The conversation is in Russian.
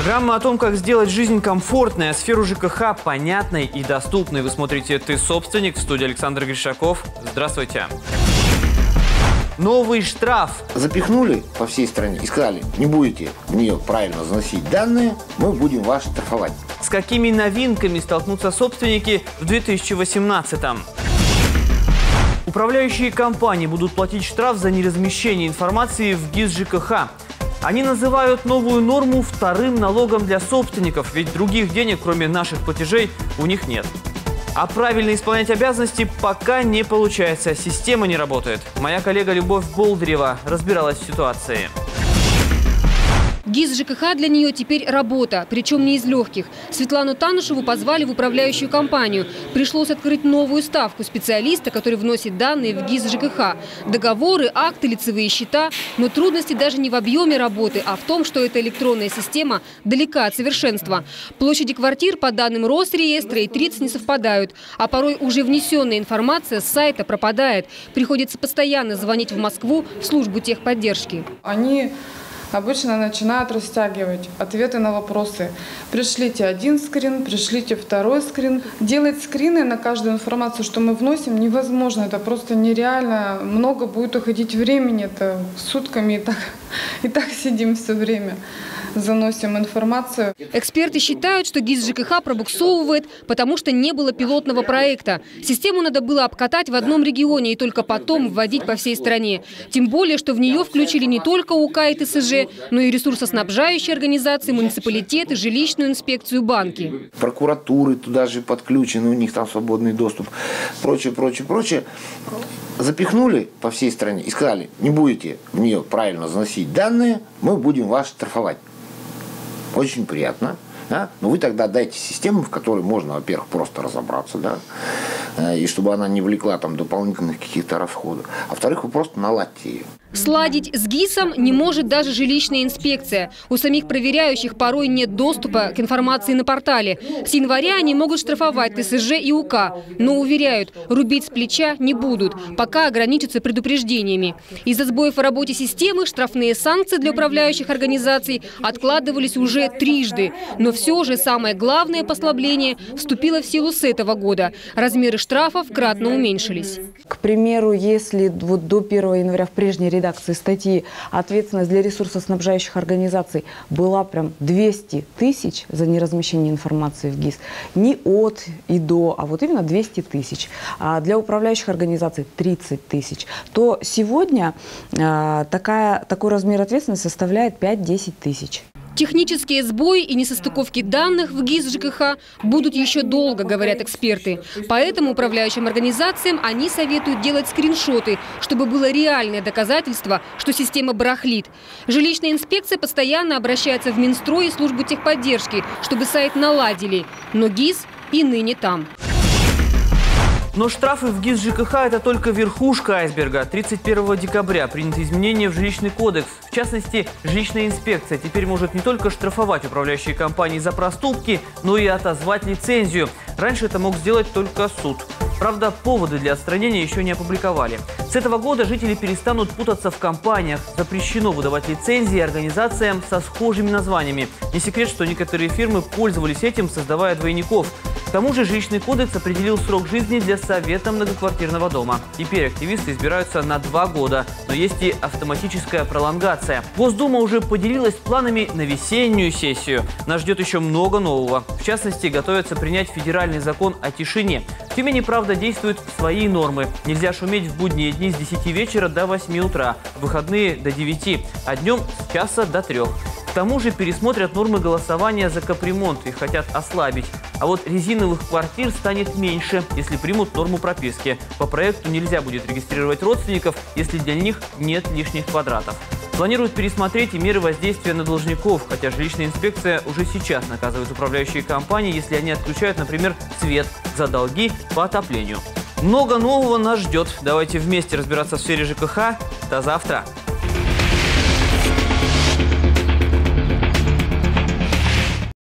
Программа о том, как сделать жизнь комфортной, а сферу ЖКХ понятной и доступной. Вы смотрите «Ты собственник», в студии Александр Гришаков. Здравствуйте. Новый штраф. Запихнули по всей стране и сказали: не будете в нее правильно заносить данные, мы будем вас штрафовать. С какими новинками столкнутся собственники в 2018-м? Управляющие компании будут платить штраф за неразмещение информации в ГИС ЖКХ. Они называют новую норму вторым налогом для собственников, ведь других денег, кроме наших платежей, у них нет. А правильно исполнять обязанности пока не получается, система не работает. Моя коллега Любовь Болдырева разбиралась в ситуации. ГИС ЖКХ для нее теперь работа, причем не из легких. Светлану Танушеву позвали в управляющую компанию. Пришлось открыть новую ставку специалиста, который вносит данные в ГИС ЖКХ. Договоры, акты, лицевые счета. Но трудности даже не в объеме работы, а в том, что эта электронная система далека от совершенства. Площади квартир по данным Росреестра и ТРИЦ не совпадают. А порой уже внесенная информация с сайта пропадает. Приходится постоянно звонить в Москву в службу техподдержки. Они обычно начинают растягивать ответы на вопросы. Пришлите один скрин, пришлите второй скрин. Делать скрины на каждую информацию, что мы вносим, невозможно. Это просто нереально. Много будет уходить времени. Это сутками и так сидим все время. Заносим информацию. Эксперты считают, что ГИС ЖКХ пробуксовывает, потому что не было пилотного проекта. Систему надо было обкатать в одном регионе и только потом вводить по всей стране. Тем более, что в нее включили не только УК и ТСЖ, но и ресурсоснабжающие организации, муниципалитеты, жилищную инспекцию, банки. Прокуратуры туда же подключены, у них там свободный доступ, прочее. Запихнули по всей стране и сказали: не будете в нее правильно заносить данные, мы будем вас штрафовать. Очень приятно. Да? Но вы тогда дайте систему, в которой можно, во-первых, просто разобраться, да? И чтобы она не влекла там дополнительных каких-то расходов. А во-вторых, вы просто наладьте ее. Сладить с ГИСом не может даже жилищная инспекция. У самих проверяющих порой нет доступа к информации на портале. С января они могут штрафовать ТСЖ и УК, но уверяют, рубить с плеча не будут, пока ограничатся предупреждениями. Из-за сбоев в работе системы штрафные санкции для управляющих организаций откладывались уже трижды. Но все же самое главное послабление вступило в силу с этого года. Размеры штрафов кратно уменьшились. К примеру, если вот до 1 января в прежней редакции статьи ответственность для ресурсоснабжающих организаций была прям 200 тысяч за неразмещение информации в ГИС. Не от и до, а вот именно 200 тысяч. А для управляющих организаций 30 тысяч. То сегодня такой размер ответственности составляет 5-10 тысяч. Технические сбои и несостыковки данных в ГИС ЖКХ будут еще долго, говорят эксперты. Поэтому управляющим организациям они советуют делать скриншоты, чтобы было реальное доказательство, что система барахлит. Жилищная инспекция постоянно обращается в Минстрой и службу техподдержки, чтобы сайт наладили. Но ГИС и ныне там. Но штрафы в ГИС ЖКХ – это только верхушка айсберга. 31 декабря приняты изменения в жилищный кодекс. В частности, жилищная инспекция теперь может не только штрафовать управляющие компании за проступки, но и отозвать лицензию. Раньше это мог сделать только суд. Правда, поводы для отстранения еще не опубликовали. С этого года жители перестанут путаться в компаниях. Запрещено выдавать лицензии организациям со схожими названиями. Не секрет, что некоторые фирмы пользовались этим, создавая двойников. К тому же жилищный кодекс определил срок жизни для совета многоквартирного дома. Теперь активисты избираются на 2 года, но есть и автоматическая пролонгация. Госдума уже поделилась планами на весеннюю сессию. Нас ждет еще много нового. В частности, готовятся принять федеральный закон о тишине. В Тюмени, правда, действуют свои нормы. Нельзя шуметь в будние дни с 10 вечера до 8 утра, в выходные до 9, а днем с часа до 3. К тому же пересмотрят нормы голосования за капремонт, их хотят ослабить. А вот резиновых квартир станет меньше, если примут норму прописки. По проекту нельзя будет регистрировать родственников, если для них нет лишних квадратов. Планируют пересмотреть и меры воздействия на должников, хотя жилищная инспекция уже сейчас наказывает управляющие компании, если они отключают, например, свет за долги по отоплению. Много нового нас ждет. Давайте вместе разбираться в сфере ЖКХ. До завтра!